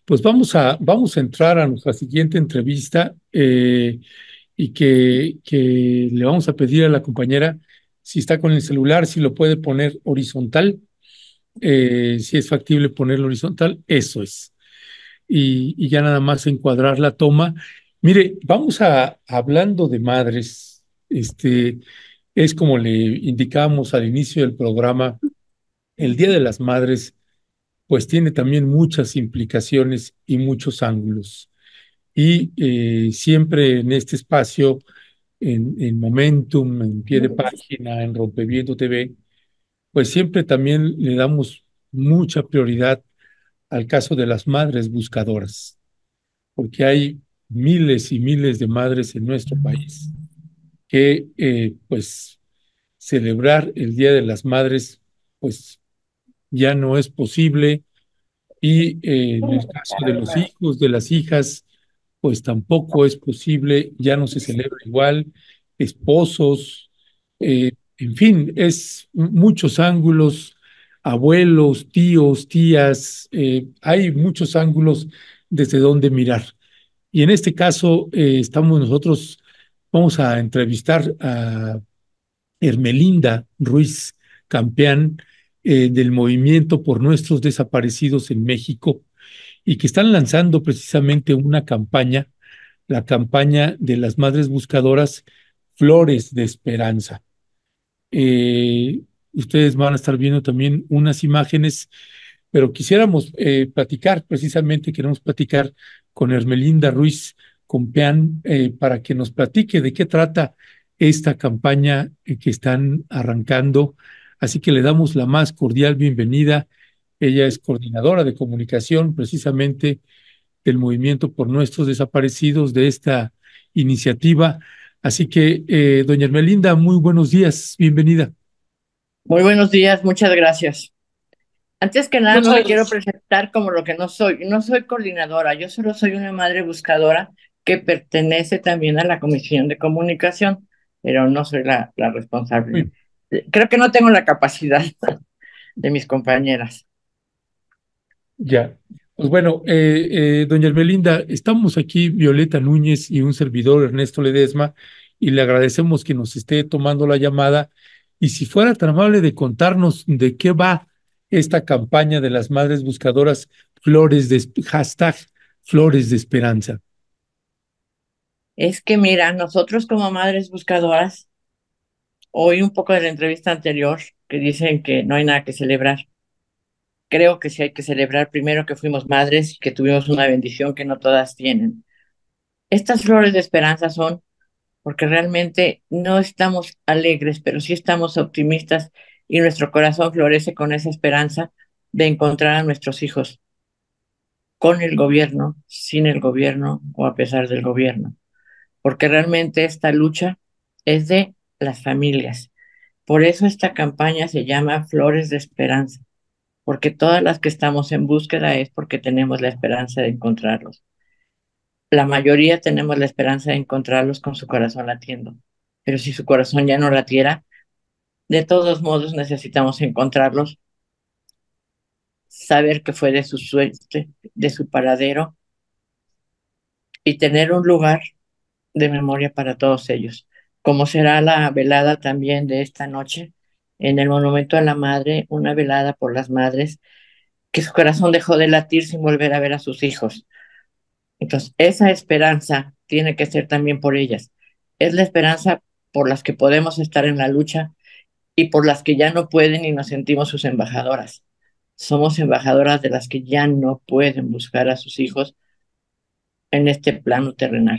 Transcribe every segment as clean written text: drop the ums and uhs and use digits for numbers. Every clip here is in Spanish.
Pues vamos a entrar a nuestra siguiente entrevista y que le vamos a pedir a la compañera si está con el celular, si lo puede poner horizontal, si es factible ponerlo horizontal, eso es. Y ya nada más encuadrar la toma. Mire, hablando de madres, es como le indicábamos al inicio del programa, el Día de las Madres, pues tiene también muchas implicaciones y muchos ángulos. Y siempre en este espacio, en Momentum, en Pie de Página, en Rompeviento TV, pues siempre también le damos mucha prioridad al caso de las madres buscadoras, porque hay miles y miles de madres en nuestro país que, pues, celebrar el Día de las Madres, pues, ya no es posible. Y en el caso de los hijos, de las hijas, pues tampoco es posible, ya no se celebra igual, esposos, en fin, es muchos ángulos, abuelos, tíos, tías, hay muchos ángulos desde donde mirar. Y en este caso, vamos a entrevistar a Hermelinda Ruiz Campeán, del Movimiento por Nuestros Desaparecidos en México, y que están lanzando precisamente una campaña, la campaña de las Madres Buscadoras, Flores de Esperanza. Eh, Ustedes van a estar viendo también unas imágenes, pero queremos platicar con Hermelinda Ruiz Compeán, para que nos platique de qué trata esta campaña que están arrancando. Así que le damos la más cordial bienvenida. Ella es coordinadora de comunicación precisamente del Movimiento por Nuestros Desaparecidos, de esta iniciativa. Así que, doña Hermelinda, muy buenos días, bienvenida. Muy buenos días, muchas gracias. Antes que nada, no me quiero Muchas, presentar como lo que no soy. No soy coordinadora, yo solo soy una madre buscadora que pertenece también a la Comisión de Comunicación, pero no soy la responsable. Muy Creo que no tengo la capacidad de mis compañeras. Ya. Pues bueno, doña Hermelinda, estamos aquí Violeta Núñez y un servidor Ernesto Ledesma, y le agradecemos que nos esté tomando la llamada. Y si fuera tan amable de contarnos de qué va esta campaña de las Madres Buscadoras, hashtag Flores de Esperanza. Es que mira, nosotros como madres buscadoras, oí un poco de la entrevista anterior que dicen que no hay nada que celebrar. Creo que sí hay que celebrar primero que fuimos madres y que tuvimos una bendición que no todas tienen. Estas flores de esperanza son porque realmente no estamos alegres, pero sí estamos optimistas y nuestro corazón florece con esa esperanza de encontrar a nuestros hijos con el gobierno, sin el gobierno o a pesar del gobierno, porque realmente esta lucha es de las familias. Por eso esta campaña se llama Flores de Esperanza, porque todas las que estamos en búsqueda es porque tenemos la esperanza de encontrarlos. La mayoría tenemos la esperanza de encontrarlos con su corazón latiendo, pero si su corazón ya no latiera, de todos modos necesitamos encontrarlos, saber que fue de su suerte, de su paradero y tener un lugar de memoria para todos ellos. Como será la velada también de esta noche en el Monumento a la Madre, una velada por las madres que su corazón dejó de latir sin volver a ver a sus hijos. Entonces, esa esperanza tiene que ser también por ellas. Es la esperanza por las que podemos estar en la lucha y por las que ya no pueden y nos sentimos sus embajadoras. Somos embajadoras de las que ya no pueden buscar a sus hijos en este plano terrenal.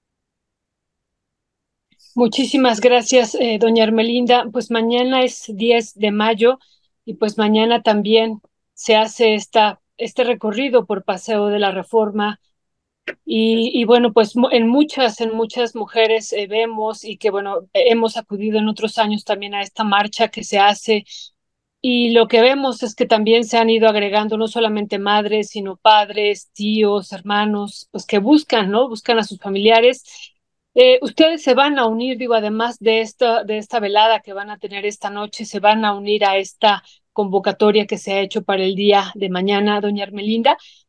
muchísimas gracias, doña Hermelinda. Pues mañana es 10 de mayo y pues mañana también se hace este recorrido por Paseo de la Reforma y bueno, pues en muchas mujeres vemos y que bueno, hemos acudido en otros años también a esta marcha que se hace. Y lo que vemos es que también se han ido agregando no solamente madres, sino padres, tíos, hermanos, pues que buscan, ¿no? Buscan a sus familiares. Ustedes se van a unir, digo, además de esta velada que van a tener esta noche, se van a unir a esta convocatoria que se ha hecho para el día de mañana, doña Ermelinda.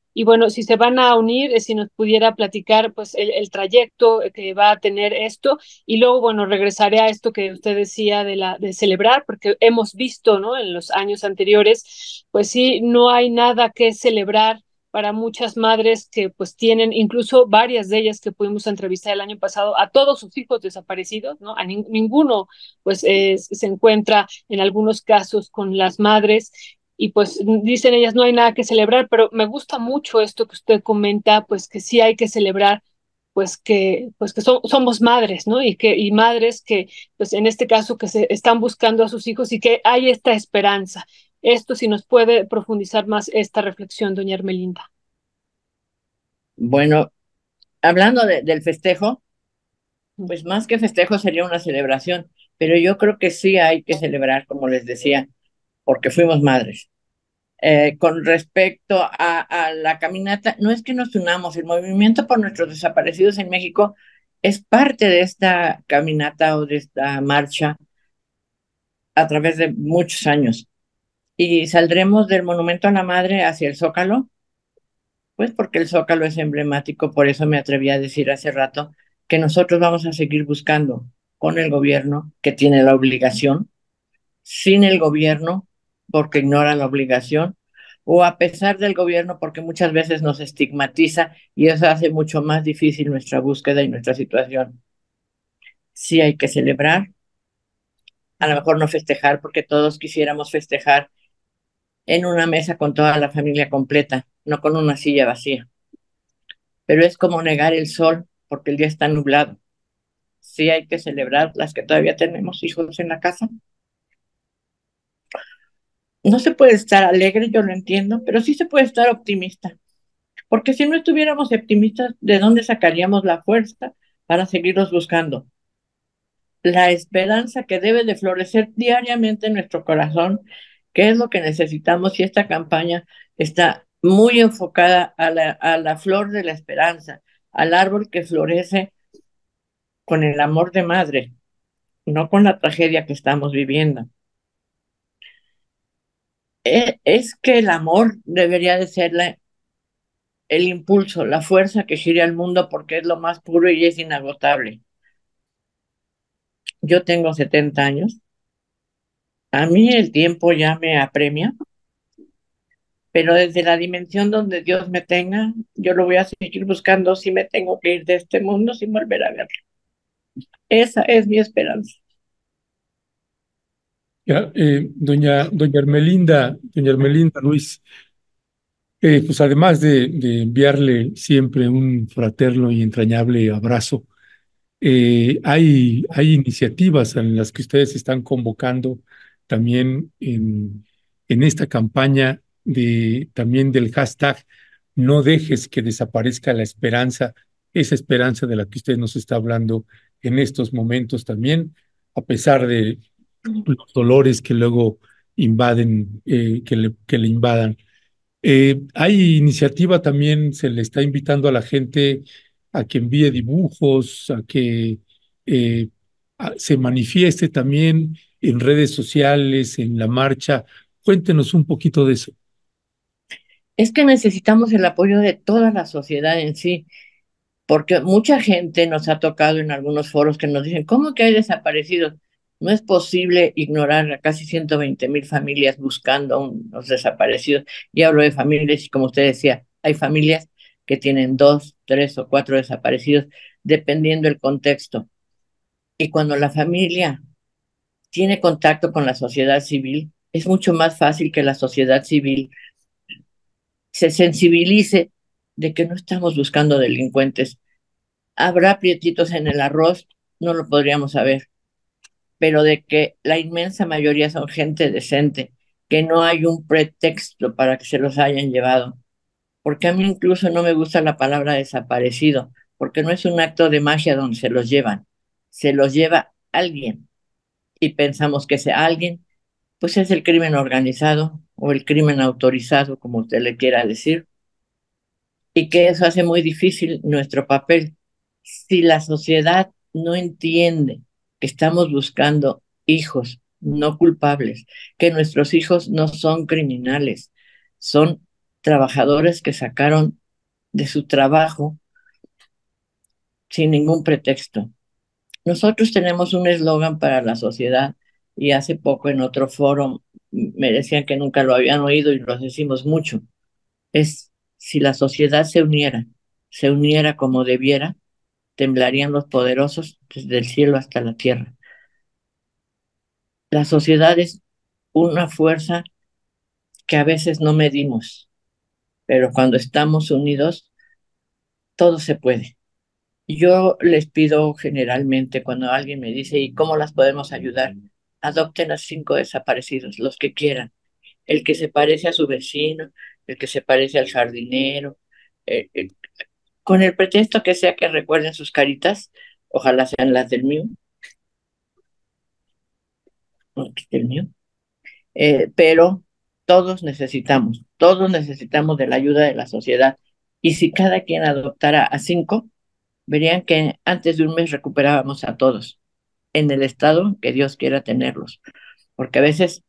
Y bueno, si se van a unir, si nos pudiera platicar pues el trayecto que va a tener esto. Y luego, bueno, regresaré a esto que usted decía de celebrar, porque hemos visto, ¿no? En los años anteriores, pues sí, no hay nada que celebrar para muchas madres que pues tienen, incluso varias de ellas que pudimos entrevistar el año pasado, a todos sus hijos desaparecidos, ¿no? Ninguno pues se encuentra en algunos casos con las madres y pues dicen ellas no hay nada que celebrar, pero me gusta mucho esto que usted comenta, pues que sí hay que celebrar, somos madres, ¿no? Y madres que, pues en este caso, que se están buscando a sus hijos y que hay esta esperanza. Esto si nos puede profundizar más esta reflexión, doña Ermelinda. Bueno, hablando del festejo, pues más que festejo sería una celebración, pero yo creo que sí hay que celebrar, como les decía, porque fuimos madres. Con respecto a la caminata, no es que nos unamos, el movimiento por nuestros desaparecidos en México es parte de esta caminata o de esta marcha a través de muchos años. Y saldremos del Monumento a la Madre hacia el Zócalo, pues porque el Zócalo es emblemático, por eso me atreví a decir hace rato que nosotros vamos a seguir buscando con el gobierno que tiene la obligación, sin el gobierno porque ignora la obligación, o a pesar del gobierno porque muchas veces nos estigmatiza y eso hace mucho más difícil nuestra búsqueda y nuestra situación. Sí hay que celebrar, a lo mejor no festejar porque todos quisiéramos festejar en una mesa con toda la familia completa, no con una silla vacía. Pero es como negar el sol porque el día está nublado. Sí hay que celebrar las que todavía tenemos hijos en la casa. No se puede estar alegre, yo lo entiendo, pero sí se puede estar optimista. Porque si no estuviéramos optimistas, ¿de dónde sacaríamos la fuerza para seguirlos buscando? La esperanza que debe de florecer diariamente en nuestro corazón, que es lo que necesitamos, y esta campaña está muy enfocada a la flor de la esperanza, al árbol que florece con el amor de madre, no con la tragedia que estamos viviendo. Es que el amor debería de ser el impulso, la fuerza que gira el mundo porque es lo más puro y es inagotable. Yo tengo 70 años, a mí el tiempo ya me apremia, pero desde la dimensión donde Dios me tenga, yo lo voy a seguir buscando si me tengo que ir de este mundo sin volver a verlo. Esa es mi esperanza. Ya, doña Ermelinda Ruiz, pues además de enviarle siempre un fraterno y entrañable abrazo, hay iniciativas en las que ustedes están convocando también en esta campaña también del hashtag No dejes que desaparezca la esperanza, esa esperanza de la que usted nos está hablando en estos momentos también, a pesar de los dolores que luego invaden, que le invadan. Hay iniciativa también, se le está invitando a la gente a que envíe dibujos, a que eh, se manifieste también en redes sociales, en la marcha. Cuéntenos un poquito de eso. Es que necesitamos el apoyo de toda la sociedad en sí. Porque mucha gente nos ha tocado en algunos foros que nos dicen, ¿cómo que hay desaparecidos? No es posible ignorar a casi 120,000 familias buscando a los desaparecidos. Y hablo de familias, y como usted decía, hay familias que tienen 2, 3 o 4 desaparecidos, dependiendo del contexto. Y cuando la familia tiene contacto con la sociedad civil, es mucho más fácil que la sociedad civil se sensibilice de que no estamos buscando delincuentes. Habrá prietitos en el arroz, no lo podríamos saber, pero de que la inmensa mayoría son gente decente, que no hay un pretexto para que se los hayan llevado. Porque a mí incluso no me gusta la palabra desaparecido, porque no es un acto de magia donde se los lleva alguien y pensamos que ese alguien, pues es el crimen organizado o el crimen autorizado, como usted le quiera decir, y que eso hace muy difícil nuestro papel. Si la sociedad no entiende que estamos buscando hijos no culpables, que nuestros hijos no son criminales, son trabajadores que sacaron de su trabajo sin ningún pretexto. Nosotros tenemos un eslogan para la sociedad y hace poco en otro foro me decían que nunca lo habían oído y lo decimos mucho. Es si la sociedad se uniera como debiera, temblarían los poderosos desde el cielo hasta la tierra. La sociedad es una fuerza que a veces no medimos, pero cuando estamos unidos, todo se puede. Yo les pido generalmente cuando alguien me dice, ¿y cómo las podemos ayudar? Adopten a 5 desaparecidos, los que quieran. El que se parece a su vecino, el que se parece al jardinero, eh, eh, con el pretexto que sea que recuerden sus caritas, ojalá sean las del mío, no, del mío, pero todos necesitamos de la ayuda de la sociedad. Y si cada quien adoptara a 5, verían que antes de un mes recuperábamos a todos en el estado que Dios quiera tenerlos. Porque a veces,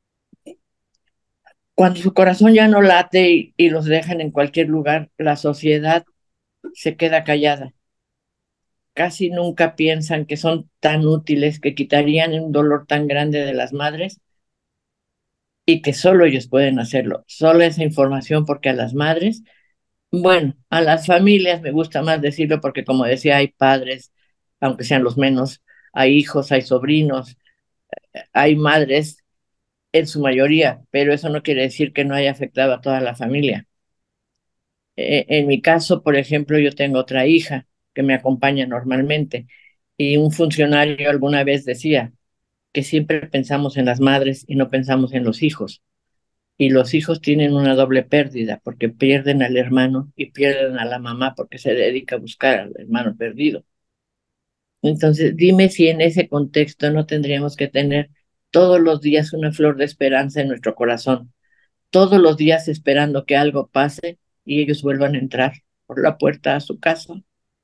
cuando su corazón ya no late y los dejan en cualquier lugar, la sociedad se queda callada. Casi nunca piensan que son tan útiles que quitarían un dolor tan grande de las madres y que solo ellos pueden hacerlo. Solo esa información porque a las madres, bueno, a las familias me gusta más decirlo porque como decía, hay padres, aunque sean los menos, hay hijos, hay sobrinos, hay madres en su mayoría, pero eso no quiere decir que no haya afectado a toda la familia. En mi caso, por ejemplo, yo tengo otra hija que me acompaña normalmente y un funcionario alguna vez decía que siempre pensamos en las madres y no pensamos en los hijos. Y los hijos tienen una doble pérdida porque pierden al hermano y pierden a la mamá porque se dedica a buscar al hermano perdido. Entonces, dime si en ese contexto no tendríamos que tener todos los días una flor de esperanza en nuestro corazón, todos los días esperando que algo pase y ellos vuelvan a entrar por la puerta a su casa.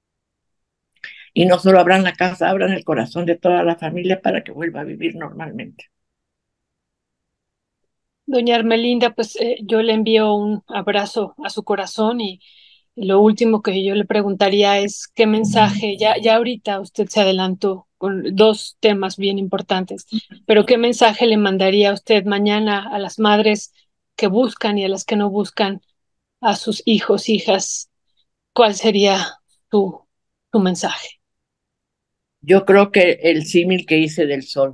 Y no solo abran la casa, abran el corazón de toda la familia para que vuelva a vivir normalmente. Doña Ermelinda, pues yo le envío un abrazo a su corazón y lo último que yo le preguntaría es qué mensaje, ya ahorita usted se adelantó con dos temas bien importantes, pero qué mensaje le mandaría usted mañana a las madres que buscan y a las que no buscan a sus hijos, hijas. ¿Cuál sería tu, tu mensaje? Yo creo que el símil que hice del sol,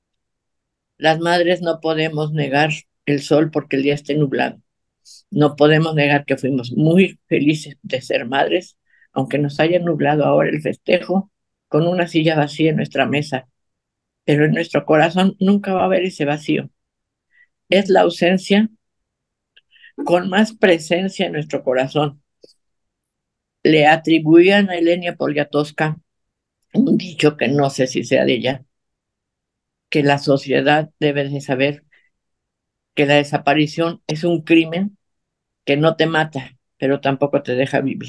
las madres no podemos negar el sol porque el día esté nublado. No podemos negar que fuimos muy felices de ser madres, aunque nos haya nublado ahora el festejo con una silla vacía en nuestra mesa, pero en nuestro corazón nunca va a haber ese vacío. Es la ausencia con más presencia en nuestro corazón. Le atribuían a Elenia Poniatowska un dicho que no sé si sea de ella, que la sociedad debe de saber que la desaparición es un crimen que no te mata, pero tampoco te deja vivir.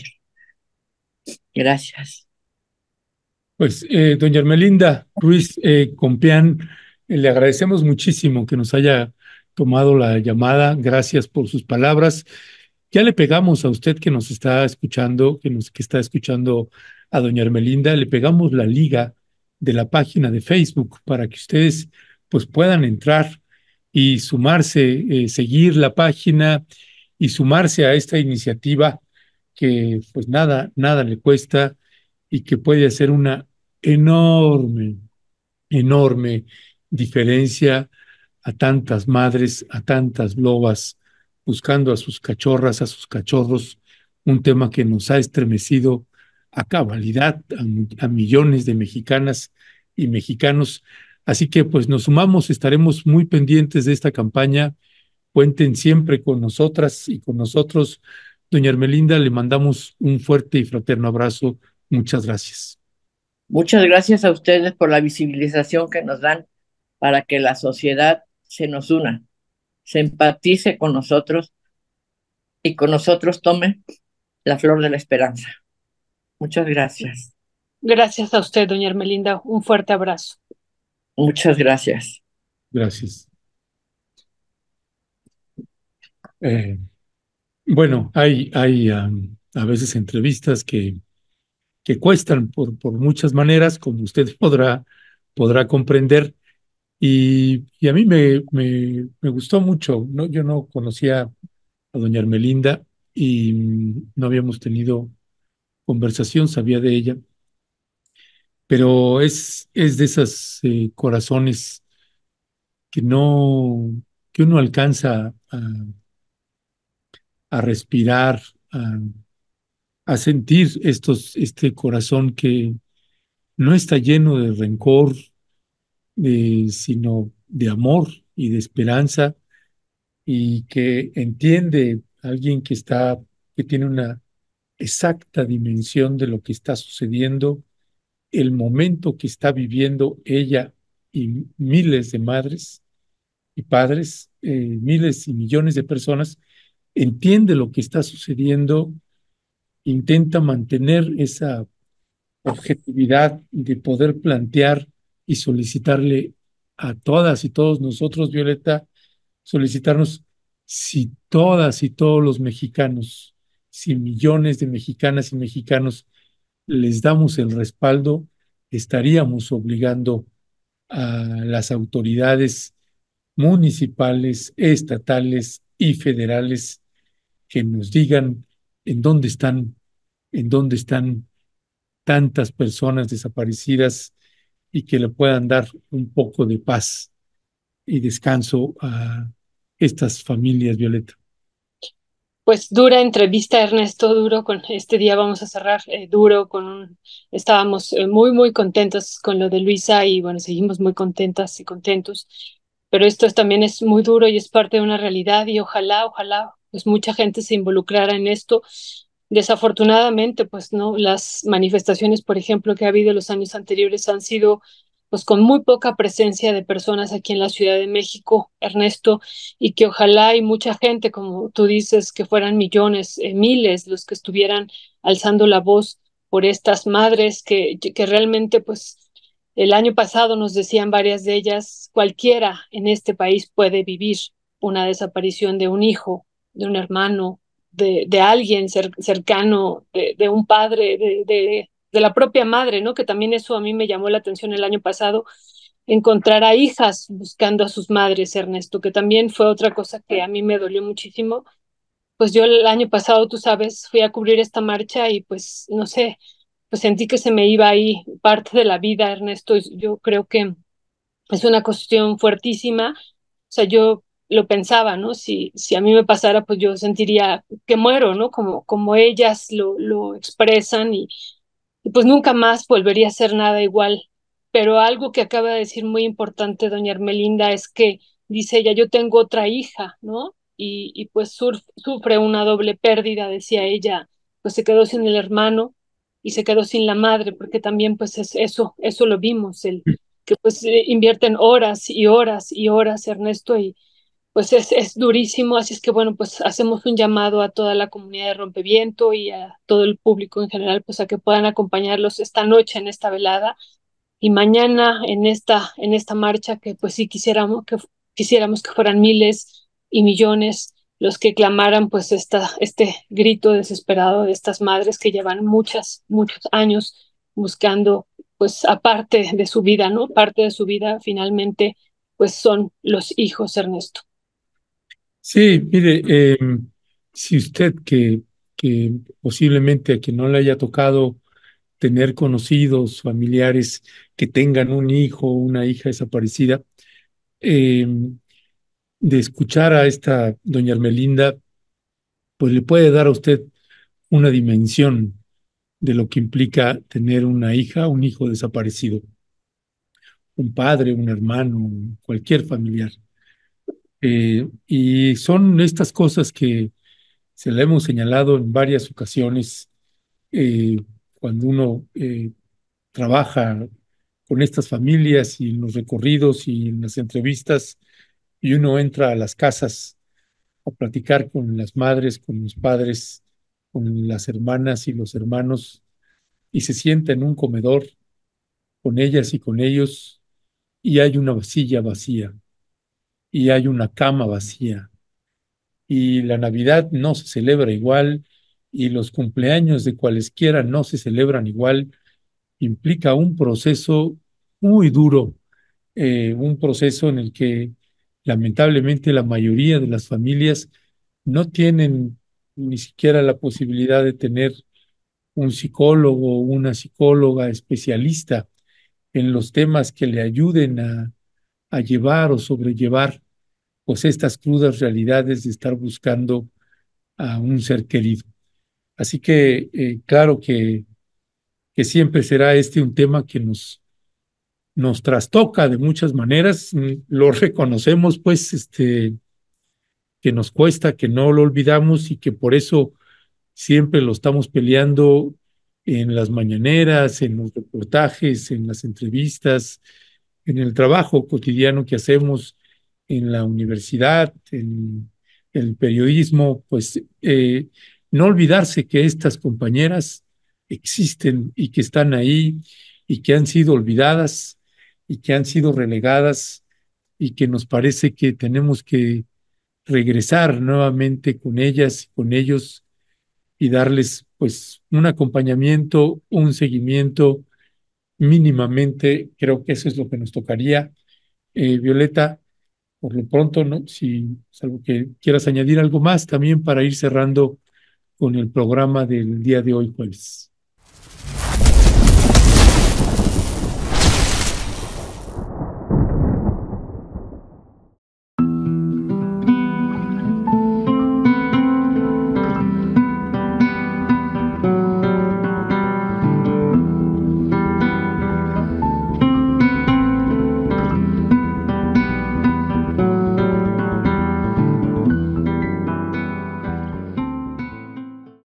Gracias. Pues, doña Ermelinda Ruiz Compeán, le agradecemos muchísimo que nos haya tomado la llamada. Gracias por sus palabras. Ya le pegamos a usted que nos está escuchando, que está escuchando a doña Ermelinda, le pegamos la liga de la página de Facebook para que ustedes pues puedan entrar y sumarse, seguir la página y sumarse a esta iniciativa que pues nada le cuesta y que puede hacer una enorme, enorme diferencia a tantas madres, a tantas lobas, buscando a sus cachorras, a sus cachorros, un tema que nos ha estremecido a cabalidad a millones de mexicanas y mexicanos. Así que pues nos sumamos, estaremos muy pendientes de esta campaña. Cuenten siempre con nosotras y con nosotros. Doña Ermelinda, le mandamos un fuerte y fraterno abrazo. Muchas gracias. Muchas gracias a ustedes por la visibilización que nos dan para que la sociedad se nos una, se empatice con nosotros y con nosotros tome la flor de la esperanza. Muchas gracias. Gracias a usted, doña Ermelinda. Un fuerte abrazo. Muchas gracias. Gracias. Eh, Bueno, hay a veces entrevistas que cuestan por muchas maneras, como usted podrá comprender. Y a mí me gustó mucho, ¿no? Yo no conocía a doña Ermelinda y no habíamos tenido conversación, sabía de ella, pero es de esas corazones que no, que uno alcanza a respirar, a sentir este corazón que no está lleno de rencor, sino de amor y de esperanza, y que entiende a alguien que tiene una exacta dimensión de lo que está sucediendo, el momento que está viviendo ella y miles de madres y padres, miles y millones de personas, entiende lo que está sucediendo, intenta mantener esa objetividad de poder plantear y solicitarle a todas y todos nosotros, Violeta, solicitarnos si todas y todos los mexicanos, si millones de mexicanas y mexicanos les damos el respaldo, estaríamos obligando a las autoridades municipales, estatales y federales que nos digan en en dónde están tantas personas desaparecidas y que le puedan dar un poco de paz y descanso a estas familias, Violeta. Pues dura entrevista, Ernesto, duro con este día vamos a cerrar, duro con estábamos muy, muy contentos con lo de Luisa y bueno, seguimos muy contentas y contentos, pero esto también es muy duro y es parte de una realidad y ojalá, pues mucha gente se involucrara en esto. Desafortunadamente, pues no, las manifestaciones, por ejemplo, que ha habido los años anteriores han sido pues con muy poca presencia de personas aquí en la Ciudad de México, Ernesto, y que ojalá hay mucha gente, como tú dices, que fueran millones, miles los que estuvieran alzando la voz por estas madres que realmente, pues, el año pasado nos decían varias de ellas, cualquiera en este país puede vivir una desaparición de un hijo, de un hermano, de alguien cercano, de un padre, de la propia madre, ¿no? Que también eso a mí me llamó la atención el año pasado, encontrar a hijas buscando a sus madres, Ernesto, que también fue otra cosa que a mí me dolió muchísimo. Pues yo el año pasado, tú sabes, fui a cubrir esta marcha y pues no sé, pues sentí que se me iba ahí parte de la vida, Ernesto. Yo creo que es una cuestión fuertísima. O sea, yo lo pensaba, ¿no? Si a mí me pasara, pues yo sentiría que muero, ¿no? Como ellas lo expresan y pues nunca más volvería a ser nada igual. Pero algo que acaba de decir muy importante doña Ermelinda es que dice ella, yo tengo otra hija, ¿no? Y pues sufre una doble pérdida, decía ella, pues se quedó sin el hermano y se quedó sin la madre, porque también pues eso lo vimos, el que pues invierten horas y horas y horas, Ernesto, y pues es durísimo, así es que bueno, pues hacemos un llamado a toda la comunidad de Rompeviento y a todo el público en general, pues a que puedan acompañarlos esta noche en esta velada y mañana en esta marcha que pues sí quisiéramos que fueran miles y millones los que clamaran pues este grito desesperado de estas madres que llevan muchos años buscando pues aparte de su vida, ¿no? Parte de su vida finalmente pues son los hijos, Ernesto. Sí, mire, si usted que posiblemente a quien no le haya tocado tener conocidos, familiares que tengan un hijo o una hija desaparecida, eh, de escuchar a esta doña Ermelinda, pues le puede dar a usted una dimensión de lo que implica tener una hija, un hijo desaparecido, un padre, un hermano, cualquier familiar. Y son estas cosas que se le hemos señalado en varias ocasiones eh, cuando uno trabaja con estas familias y en los recorridos y en las entrevistas y uno entra a las casas a platicar con las madres, con los padres, con las hermanas y los hermanos y se sienta en un comedor con ellas y con ellos y hay una silla vacía y hay una cama vacía y la Navidad no se celebra igual y los cumpleaños de cualesquiera no se celebran igual, implica un proceso muy duro, un proceso en el que lamentablemente la mayoría de las familias no tienen ni siquiera la posibilidad de tener un psicólogo o una psicóloga especialista en los temas que le ayuden a llevar o sobrellevar pues estas crudas realidades de estar buscando a un ser querido. Así que claro que siempre será este un tema que nos trastoca de muchas maneras, lo reconocemos pues que nos cuesta, que no lo olvidamos y que por eso siempre lo estamos peleando en las mañaneras, en los reportajes, en las entrevistas, en el trabajo cotidiano que hacemos en la universidad, en el periodismo, pues no olvidarse que estas compañeras existen y que están ahí y que han sido olvidadas y que han sido relegadas y que nos parece que tenemos que regresar nuevamente con ellas y con ellos y darles pues un acompañamiento, un seguimiento mínimamente. Creo que eso es lo que nos tocaría. Violeta, por lo pronto, ¿no? Si salvo que quieras añadir algo más también para ir cerrando con el programa del día de hoy, jueves.